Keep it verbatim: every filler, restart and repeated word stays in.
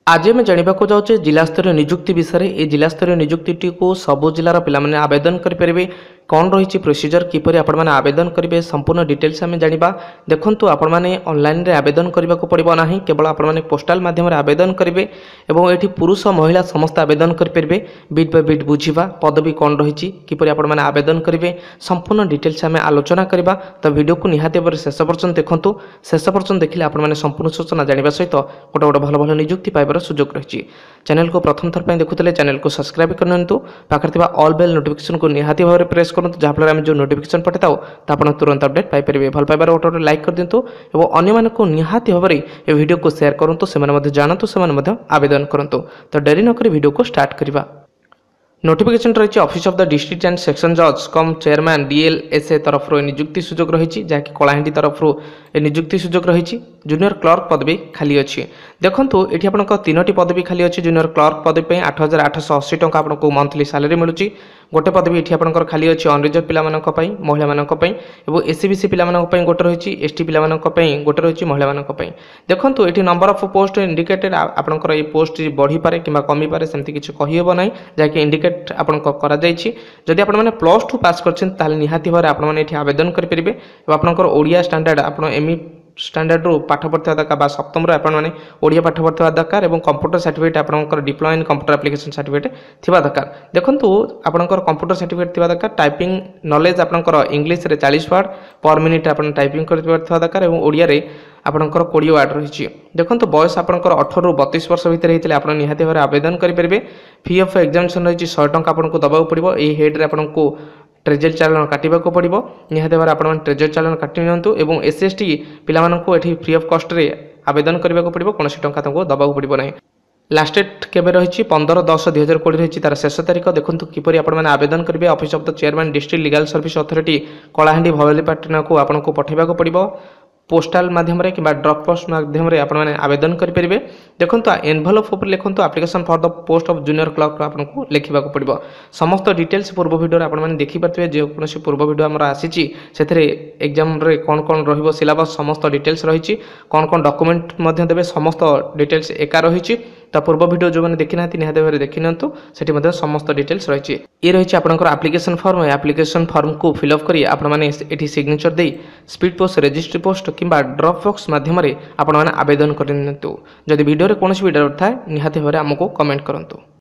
आज आम जानवा जाऊे जिला स्तरीय नियुक्ति विषय में। जिला स्तरीय नियुक्ति को सबु जिलार पे आवेदन करेंगे। कौन रही प्रोसीजर किपर आपण मैंने आवेदन करेंगे संपूर्ण डिटेल्स आम जाना। देखो आपण मैंने ऑनलाइन रे आवेदन करने को पड़ो ना, केवल आपण मैंने पोस्टाल माध्यम आवेदन करेंगे। ये पुरुष महिला समस्त आवेदन करेंगे। बिट बाय बिट बुझा पदवी कौन रही किपर आपण मैंने आवेदन करेंगे संपूर्ण डिटेल्स आम आलोचना करवा। तो वीडियो को निहाती भाव शेष पर्यंत देखूँ। शेष पर्यंत देखिले आपण मैंने संपूर्ण सूचना जाना सहित गोटे गोटे भल भल नियुक्ति पाइबार सुजोग रही। चैनल को प्रथम थर पर देखुले चैनल को सब्सक्राइब करनी। पाखे ऑल बेल नोटिफिकेशन को निहाती भाव प्रेस करूँ, जहाँफल आम जो नोटिफिकेशन पठाता आप तुरंत अपडेट पाइपर। भल पाइबार गोटे गोटे लाइक कर दिंतु और अन्य को निहाती भाव ये वीडियो को शेयर करूँ, से जानतु से आवेदन करूँ। तो डेरी नक वीडियो को स्टार्ट करवा। नोटिफिकेशन रही office of the district and session जज कम चेयरमैन डीएलएसए तरफ नियुक्ति सुजोग रही, जहाँकि कलाहांडी तरफ नियुक्ति सुजोग रही। जूनियर क्लर्क पदवी खाली अच्छी। देखो ये आप तीनो पदवी खाली अच्छी। जूनियर क्लर्क पदवी आठ हजार आठश अशी टाँह आपको मंथली सैलरी मिलूँ। गोटे पदवी ये आप खाली अच्छी अनरिजर्व पिला महिला और एससी बीसी पिला गोटे रही, एसटी पिला गोटे रही, महिला। देखो ये नंबर ऑफ पोस्ट इंडिकेटेड आपंकर ये पोस्ट बढ़ी पारे कि कमी पारे, सेमती किसी कहीहब ना, जहाँकि इंडिकेट आपन जदि आप प्लस टू पास कर निहाती भाव आपने आवेदन करेंगे। आपंकर ओडिया स्टैंडर्ड आप एमई स्टैंडर्ड रू पाठ पढ़ा दरकार, सप्तम आपने ओडिया पाठ पढ़ा दरकार और कंप्यूटर सर्टिफिकेट आपंकर diploma in computer application certificate थिबा दरकार। देखो आपंकर कंप्यूटर सर्टिफिकेट थिबा दरकार। टाइपिंग नॉलेज आपंकर इंग्लिश रे चालीस वर्ड पर मिनिट आप टाइपिंग करथिबा दरकार और ओडिया रे आपंकर बीस वर्ड रही। देखो बयस आपंकर अठारह रु बत्तीस वर्ष भितर होते आप निहाती भाव आवेदन करेंगे। फी ऑफ एग्जामिनेशन रही सौ टंका आपको दबाक पड़ो। ये हेड्रे आपको ट्रेजरी चालान काटा पड़ो। निहाती भाव आप ट्रेजरी चालान काटि नियंतु और एस एस टी पिला ये फ्री ऑफ कॉस्ट रे आवेदन करने को पड़ो। कौन टंका दबाक पड़ो ना। लास्ट डेट केबे रही पंद्रह दस दुई हजार कोड़े रही तार शेष तारीख। देखो किपर आपने आवेदन करेंगे। Office of the chairman district legal service authority Kalahandi Bhawanipatna को आपको पठेबाक पड़ो। पोस्टाल माध्यम कि ड्रॉप पोस्ट माध्यम आपने आवेदन करेंगे। देखो एनभलप उपर लिखुँ application for the post of junior clerk आपको लिखा पड़ो। समस्त डिटेल्स पूर्व वीडियो आपने देखिपारे। जेकोसी पूर्व वीडियो आमर आसी एग्जाम रे कौन कौन रही सिलेबस समस्त डिटेल्स रही, कौन कौन डॉक्यूमेंट देवे समस्त डिटेल्स एका रही। तो पूर्व वीडियो जो मैंने देखी ना निहाती भाव देखी नियंतु, सेठी समस्त डिटेल्स रही। ये रही आपंकर एप्लिकेशन फॉर्म। एप्लिकेशन फॉर्म को फिलअप करी आपने सिग्नेचर दे स्पीड पोस्ट रजिस्ट्री पोस्ट किंबा ड्रॉप बॉक्स माध्यम आवेदन करनी। जदि वीडियो कौन भी डाउट थाए निहाती भाव आमको कमेंट करूँ।